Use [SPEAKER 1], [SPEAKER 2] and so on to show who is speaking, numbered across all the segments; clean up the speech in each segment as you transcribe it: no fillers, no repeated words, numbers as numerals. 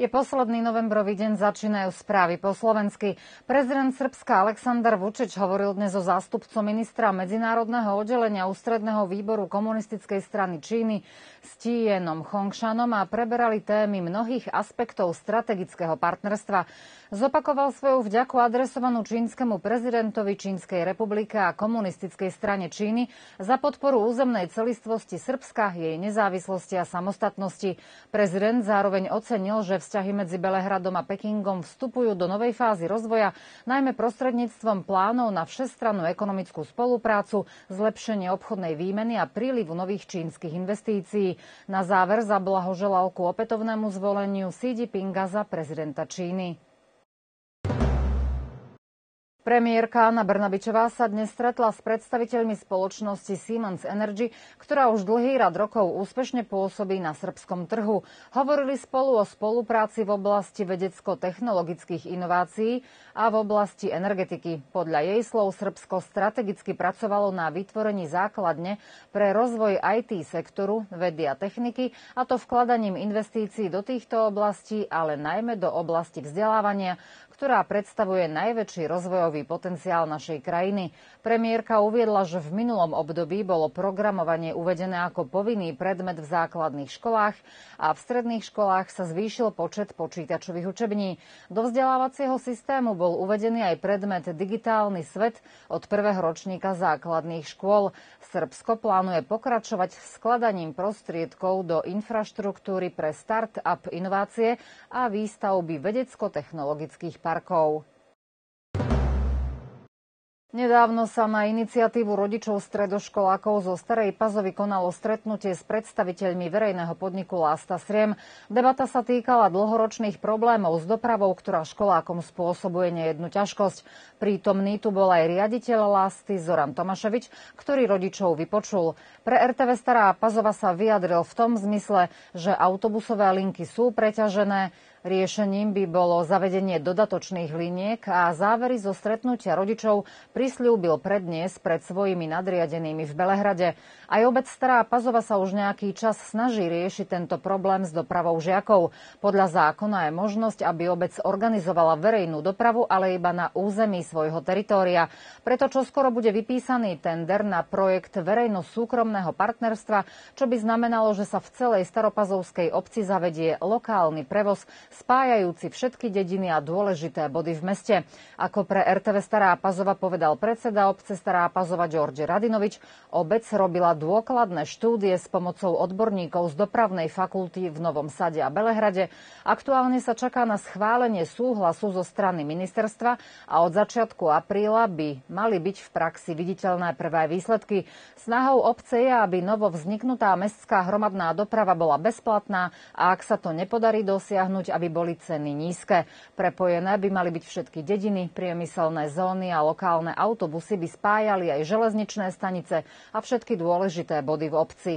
[SPEAKER 1] Je posledný novembrový deň, začínajú správy po slovensky. Prezident Srbska Aleksandar Vučić hovoril dnes so zástupcom ministra medzinárodného oddelenia ústredného výboru komunistickej strany Číny s Tienom Chongšanom a preberali témy mnohých aspektov strategického partnerstva. Zopakoval svoju vďaku adresovanú čínskemu prezidentovi Čínskej republike a komunistickej strane Číny za podporu územnej celistvosti Srbska, jej nezávislosti a samostatnosti. Prezident zároveň ocenil, že vzťahy medzi Belehradom a Pekingom vstupujú do novej fázy rozvoja, najmä prostredníctvom plánov na všestrannú ekonomickú spoluprácu, zlepšenie obchodnej výmeny a prílivu nových čínskych investícií. Na záver zablahoželal ku opätovnému zvoleniu Xi Jinpinga za prezidenta Číny. Premiérka Anna Brnabičová sa dnes stretla s predstaviteľmi spoločnosti Siemens Energy, ktorá už dlhý rad rokov úspešne pôsobí na srbskom trhu. Hovorili spolu o spolupráci v oblasti vedecko-technologických inovácií a v oblasti energetiky. Podľa jej slov Srbsko strategicky pracovalo na vytvorení základne pre rozvoj IT sektoru, vedy a techniky, a to vkladaním investícií do týchto oblastí, ale najmä do oblasti vzdelávania, ktorá predstavuje najväčší rozvojový potenciál našej krajiny. Premiérka uviedla, že v minulom období bolo programovanie uvedené ako povinný predmet v základných školách a v stredných školách sa zvýšil počet počítačových učební. Do vzdelávacieho systému bol uvedený aj predmet Digitálny svet od prvého ročníka základných škôl. Srbsko plánuje pokračovať s skladaním prostriedkov do infraštruktúry pre start-up inovácie a výstavby vedecko-technologických parkov. Nedávno sa na iniciatívu rodičov stredoškolákov zo Starej Pazovy konalo stretnutie s predstaviteľmi verejného podniku Lasta Sriem. Debata sa týkala dlhoročných problémov s dopravou, ktorá školákom spôsobuje nejednu ťažkosť. Prítomný tu bol aj riaditeľ Lasty Zoran Tomaševič, ktorý rodičov vypočul. Pre RTV Stará Pazova sa vyjadril v tom zmysle, že autobusové linky sú preťažené. Riešením by bolo zavedenie dodatočných liniek a závery zo stretnutia rodičov prisľúbil predniesť pred svojimi nadriadenými v Belehrade. Aj obec Stará Pazova sa už nejaký čas snaží riešiť tento problém s dopravou žiakov. Podľa zákona je možnosť, aby obec organizovala verejnú dopravu, ale iba na území svojho teritória. Preto čoskoro bude vypísaný tender na projekt verejno-súkromného partnerstva, čo by znamenalo, že sa v celej staropazovskej obci zavedie lokálny prevoz spájajúci všetky dediny a dôležité body v meste. Ako pre RTV Stará Pazova povedal predseda obce Stará Pazova Đorđe Radinovič, obec robila dôkladné štúdie s pomocou odborníkov z dopravnej fakulty v Novom Sade a Belehrade. Aktuálne sa čaká na schválenie súhlasu zo strany ministerstva a od začiatku apríla by mali byť v praxi viditeľné prvé výsledky. Snahou obce je, aby novo vzniknutá mestská hromadná doprava bola bezplatná a ak sa to nepodarí dosiahnuť, aby boli ceny nízke. Prepojené by mali byť všetky dediny, priemyselné zóny a lokálne autobusy by spájali aj železničné stanice a všetky dôležité body v obci.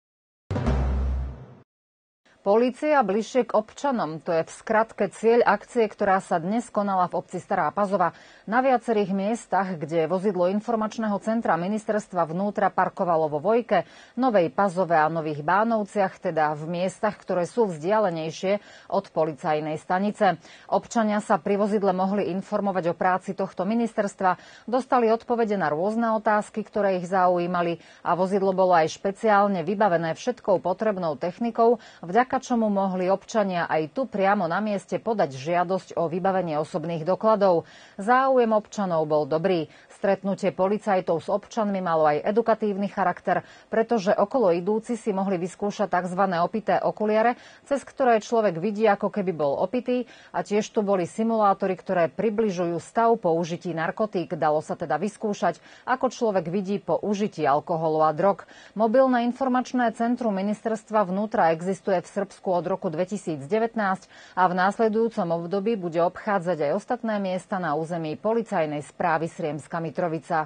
[SPEAKER 1] Polícia bližšie k občanom, to je v skratke cieľ akcie, ktorá sa dnes konala v obci Stará Pazova. Na viacerých miestach, kde vozidlo informačného centra ministerstva vnútra parkovalo vo Vojke, Novej Pazove a Nových Bánovciach, teda v miestach, ktoré sú vzdialenejšie od policajnej stanice. Občania sa pri vozidle mohli informovať o práci tohto ministerstva, dostali odpovede na rôzne otázky, ktoré ich zaujímali, a vozidlo bolo aj špeciálne vybavené všetkou potrebnou technikou, vďaka čomu mohli občania aj tu priamo na mieste podať žiadosť o vybavenie osobných dokladov. Záujem občanov bol dobrý. Stretnutie policajtov s občanmi malo aj edukatívny charakter, pretože okolo idúci si mohli vyskúšať tzv. Opité okuliare, cez ktoré človek vidí, ako keby bol opitý, a tiež tu boli simulátory, ktoré približujú stav po užití narkotík. Dalo sa teda vyskúšať, ako človek vidí po užití alkoholu a drog. Mobilné informačné centrum ministerstva vnútra existuje v Srbsku od roku 2019 a v následujúcom období bude obchádzať aj ostatné miesta na území policajnej správy Sriemska Mitrovica.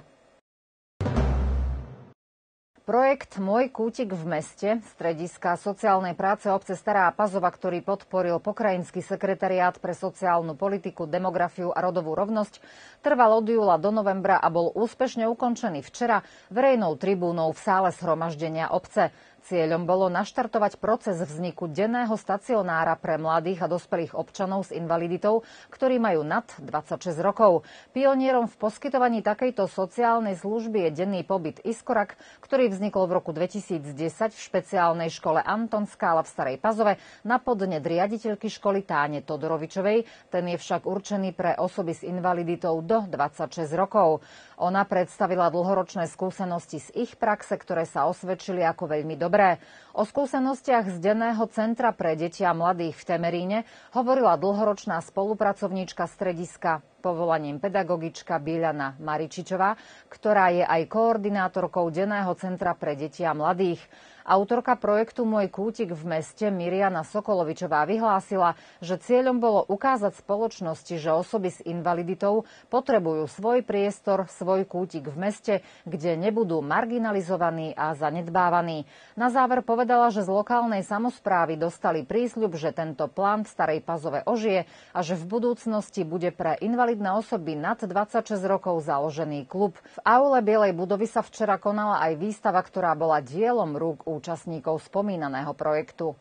[SPEAKER 1] Projekt Môj kútik v meste, strediska sociálnej práce obce Stará Pazova, ktorý podporil pokrajinský sekretariát pre sociálnu politiku, demografiu a rodovú rovnosť, trval od júla do novembra a bol úspešne ukončený včera verejnou tribúnou v sále zhromaždenia obce. Cieľom bolo naštartovať proces vzniku denného stacionára pre mladých a dospelých občanov s invaliditou, ktorí majú nad 26 rokov. Pionierom v poskytovaní takejto sociálnej služby je denný pobyt Iskorak, ktorý vznikol v roku 2010 v špeciálnej škole Anton Skála v Starej Pazove na podnet riaditeľky školy Táne Todorovičovej. Ten je však určený pre osoby s invaliditou do 26 rokov. Ona predstavila dlhoročné skúsenosti z ich praxe, ktoré sa osvedčili ako veľmi dobré. O skúsenostiach z denného centra pre deti a mladých v Temeríne hovorila dlhoročná spolupracovníčka strediska povolaním pedagogička Biľana Maričičová, ktorá je aj koordinátorkou denného centra pre deti a mladých. Autorka projektu Môj kútik v meste Miriana Sokolovičová vyhlásila, že cieľom bolo ukázať spoločnosti, že osoby s invaliditou potrebujú svoj priestor, svoj kútik v meste, kde nebudú marginalizovaní a zanedbávaní. Na záver povedala, že z lokálnej samosprávy dostali prísľub, že tento plán v Starej Pazove ožije a že v budúcnosti bude pre invalidné osoby nad 26 rokov založený klub. V aule Bielej budovy sa včera konala aj výstava, ktorá bola dielom rúk účastníkov spomínaného projektu.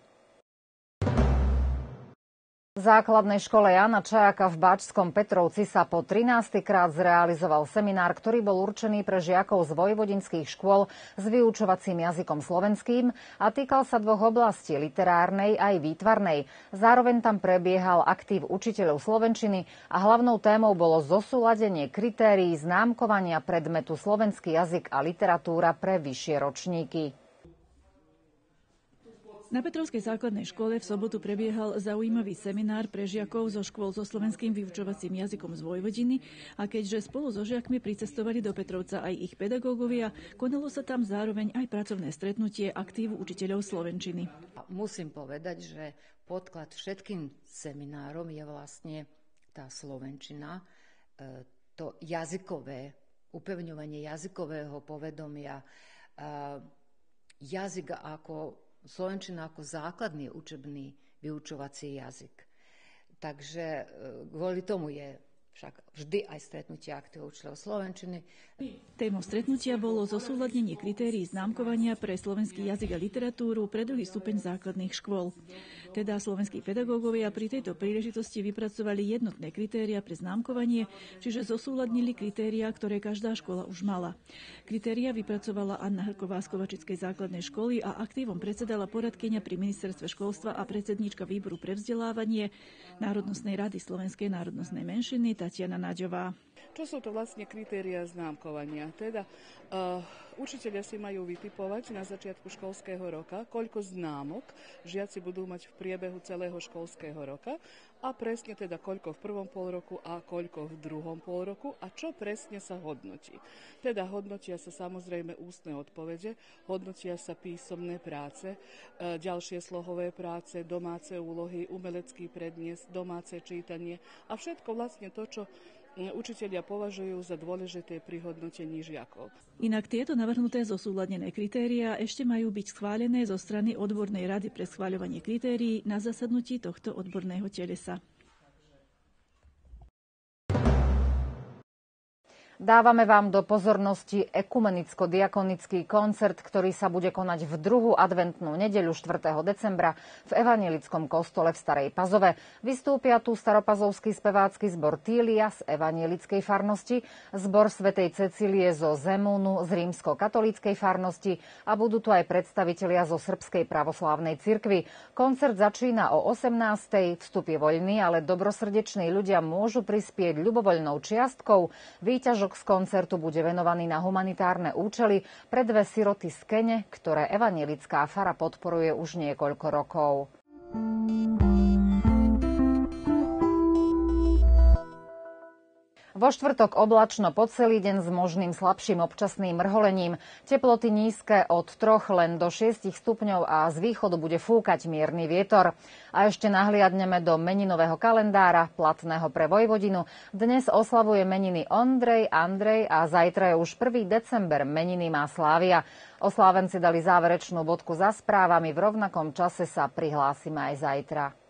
[SPEAKER 1] V základnej škole Jana Čajaka v Báčskom Petrovci sa po 13. krát zrealizoval seminár, ktorý bol určený pre žiakov z vojvodinských škôl s vyučovacím jazykom slovenským a týkal sa dvoch oblastí, literárnej aj výtvarnej. Zároveň tam prebiehal aktív učiteľov slovenčiny a hlavnou témou bolo zosúladenie kritérií známkovania predmetu slovenský jazyk a literatúra pre vyššie ročníky.
[SPEAKER 2] Na Petrovskej základnej škole v sobotu prebiehal zaujímavý seminár pre žiakov zo škôl so slovenským vyučovacím jazykom z Vojvodiny a keďže spolu so žiakmi pricestovali do Petrovca aj ich pedagógovia, konalo sa tam zároveň aj pracovné stretnutie aktívu učiteľov slovenčiny.
[SPEAKER 3] Musím povedať, že podklad všetkým seminárom je vlastne tá slovenčina, to jazykové, upevňovanie jazykového povedomia, jazyk ako slovenčina ako základný učebný vyučovací jazyk. Takže kvôli tomu je však vždy aj stretnutie aktívov učiteľov slovenčiny.
[SPEAKER 2] Témou stretnutia bolo zosúladnenie kritérií známkovania pre slovenský jazyk a literatúru pre druhý stupeň základných škôl. Teda slovenskí pedagógovia pri tejto príležitosti vypracovali jednotné kritéria pre známkovanie, čiže zosúladnili kritériá, ktoré každá škola už mala. Kritéria vypracovala Anna Hrková z Kovačickej základnej školy a aktívom predsedala poradkyňa pri ministerstve školstva a predsedníčka výboru pre vzdelávanie Národnostnej rady slovenskej národnostnej menšiny Tatiana Naďová.
[SPEAKER 4] Čo sú to vlastne kritériá známkovania? Teda učitelia si majú vytipovať na začiatku školského roka, koľko známok žiaci budú mať v priebehu celého školského roka a presne teda koľko v prvom polroku a koľko v druhom polroku a čo presne sa hodnotí. Teda hodnotia sa samozrejme ústne odpovede, hodnotia sa písomné práce, ďalšie slohové práce, domáce úlohy, umelecký prednes, domáce čítanie a všetko vlastne to, čo učitelia považujú za dôležité pri hodnotení žiakov.
[SPEAKER 2] Inak tieto navrhnuté zosúladené kritériá ešte majú byť schválené zo strany Odbornej rady pre schváľovanie kritérií na zasadnutí tohto odborného telesa.
[SPEAKER 1] Dávame vám do pozornosti ekumenicko-diakonický koncert, ktorý sa bude konať v druhú adventnú nedeľu 4. decembra v Evanielickom kostole v Starej Pazove. Vystúpia tu staropazovský spevácky zbor Tília z Evanielickej farnosti, zbor svätej Cecílie zo Zemúnu z rímsko-katolíckej farnosti a budú tu aj predstavitelia zo Srbskej pravoslávnej cirkvi. Koncert začína o 18:00, vstup je voľný, ale dobrosrdeční ľudia môžu prispieť ľubovoľnou čiastkou. Výťažok z koncertu bude venovaný na humanitárne účely pre dve siroty z Kene, ktoré evanielická fara podporuje už niekoľko rokov. Vo štvrtok oblačno po celý deň s možným slabším občasným mrholením. Teploty nízke od 3 len do 6 stupňov a z východu bude fúkať mierny vietor. A ešte nahliadneme do meninového kalendára, platného pre Vojvodinu. Dnes oslavuje meniny Ondrej, Andrej a zajtra je už 1. december, meniny má Slávia. Oslávenci dali záverečnú bodku za správami, v rovnakom čase sa prihlásime aj zajtra.